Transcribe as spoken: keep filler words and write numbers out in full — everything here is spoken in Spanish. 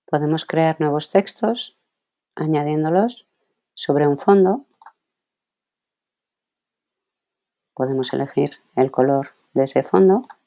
Podemos crear nuevos textos añadiéndolos sobre un fondo. Podemos elegir el color de ese fondo.